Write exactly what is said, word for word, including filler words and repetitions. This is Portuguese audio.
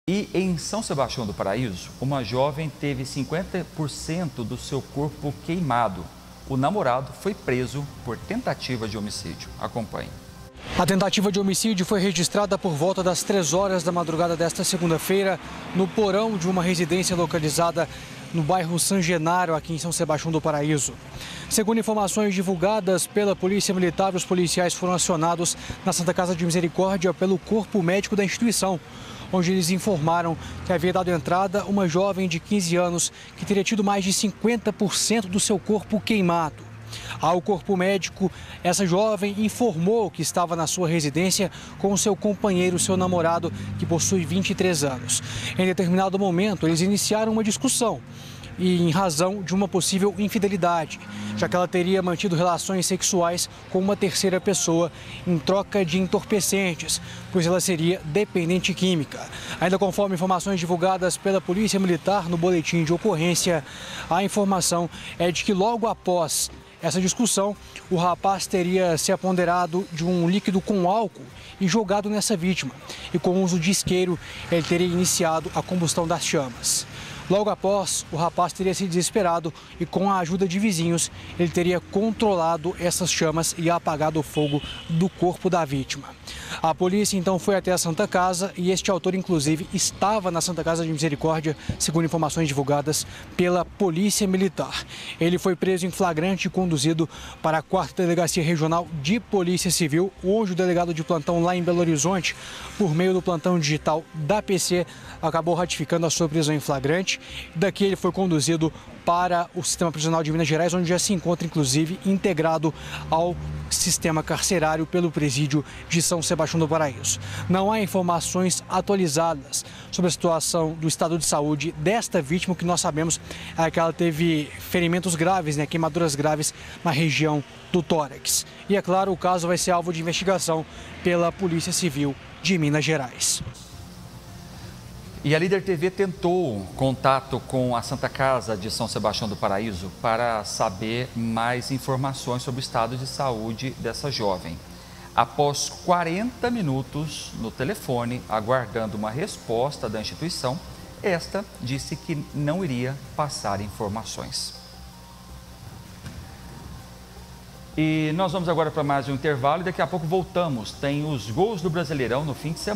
E em São Sebastião do Paraíso, uma jovem teve cinquenta por cento do seu corpo queimado. O namorado foi preso por tentativa de homicídio. Acompanhe. A tentativa de homicídio foi registrada por volta das três horas da madrugada desta segunda-feira, no porão de uma residência localizada no bairro San Genaro, aqui em São Sebastião do Paraíso. Segundo informações divulgadas pela Polícia Militar, os policiais foram acionados na Santa Casa de Misericórdia pelo corpo médico da instituição, onde eles informaram que havia dado entrada uma jovem de quinze anos que teria tido mais de cinquenta por cento do seu corpo queimado. Ao corpo médico, essa jovem informou que estava na sua residência com o seu companheiro, seu namorado, que possui vinte e três anos. Em determinado momento, eles iniciaram uma discussão e em razão de uma possível infidelidade, já que ela teria mantido relações sexuais com uma terceira pessoa em troca de entorpecentes, pois ela seria dependente química. Ainda conforme informações divulgadas pela Polícia Militar no boletim de ocorrência, a informação é de que logo após essa discussão, o rapaz teria se apoderado de um líquido com álcool e jogado nessa vítima. E com o uso de isqueiro, ele teria iniciado a combustão das chamas. Logo após, o rapaz teria se desesperado e, com a ajuda de vizinhos, ele teria controlado essas chamas e apagado o fogo do corpo da vítima. A polícia então foi até a Santa Casa e este autor, inclusive, estava na Santa Casa de Misericórdia, segundo informações divulgadas pela Polícia Militar. Ele foi preso em flagrante e conduzido para a quarta Delegacia Regional de Polícia Civil, onde o delegado de plantão lá em Belo Horizonte, por meio do plantão digital da P C, acabou ratificando a sua prisão em flagrante. Daqui ele foi conduzido para o Sistema Prisional de Minas Gerais, onde já se encontra, inclusive, integrado ao sistema carcerário pelo presídio de São Sebastião do Paraíso. Não há informações atualizadas sobre a situação do estado de saúde desta vítima. O que nós sabemos é que ela teve ferimentos graves, né, queimaduras graves na região do tórax. E, é claro, o caso vai ser alvo de investigação pela Polícia Civil de Minas Gerais. E a Líder T V tentou contato com a Santa Casa de São Sebastião do Paraíso para saber mais informações sobre o estado de saúde dessa jovem. Após quarenta minutos no telefone, aguardando uma resposta da instituição, esta disse que não iria passar informações. E nós vamos agora para mais um intervalo e daqui a pouco voltamos. Tem os gols do Brasileirão no fim de semana.